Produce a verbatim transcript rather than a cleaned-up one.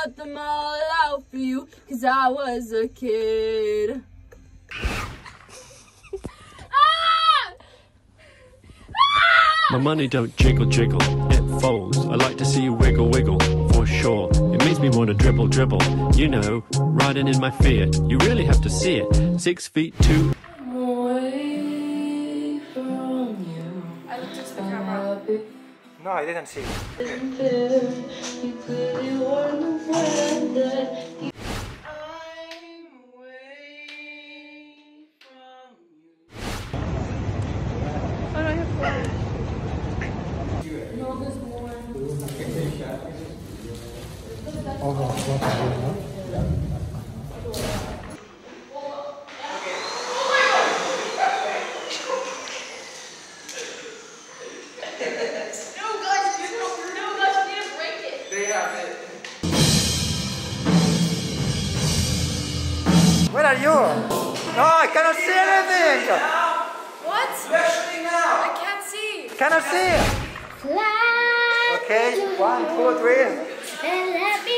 bought them all out for you, cause I was a kid. My money don't jiggle jiggle, it folds. I like to see you wiggle wiggle, for sure. It makes me want to dribble dribble, you know, riding in my fear. You really have to see it. Six feet two. Away from you. I looked into the camera. No, I didn't see. You clearly weren't aware that you Where are you? No, I cannot see anything! What? Especially now! I can't see. Cannot see! Fly Okay, one, two, three. and let me